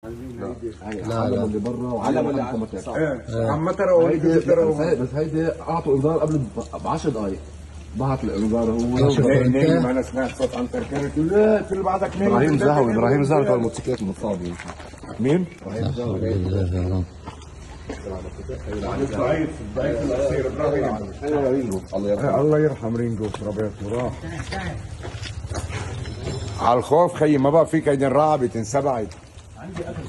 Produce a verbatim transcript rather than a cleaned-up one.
لا لا اللي بره وعلم اللي عم عم ترى وهيدي ترى بس هيدي اعطوا انذار قبل ب عشر دقائق. بعت الانذار هو نايم. انا سمعت صوت عنتر كانت لا كل بعدك نايم. ابراهيم زهوي ابراهيم زهوي تبع الموتوسيكلات المتصابين. مين؟ ابراهيم زهوي ضعيف ضعيف الاخير ابراهيم. الله يرحمه. الله يرحم رينجو ربيعته راح على الخوف خيي. ما بقى فيك هيدي الرعبه انسبعت.